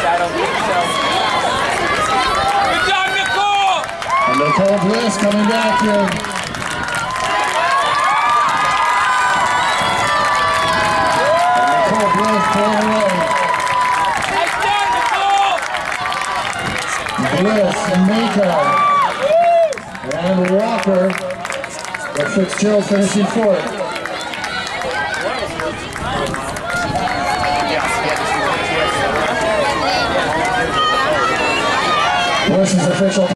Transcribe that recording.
I don't think so. Good job, Nicole! And Nicole Bliss coming back here. Bliss and Nicole and Walker, with Fitzgerald finishing fourth. Bliss is official.